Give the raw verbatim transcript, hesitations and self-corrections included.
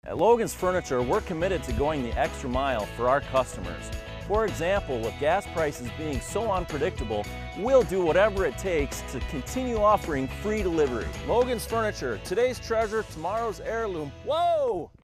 At Logan's Furniture, we're committed to going the extra mile for our customers. For example, with gas prices being so unpredictable, we'll do whatever it takes to continue offering free delivery. Logan's Furniture, today's treasure, tomorrow's heirloom. Whoa!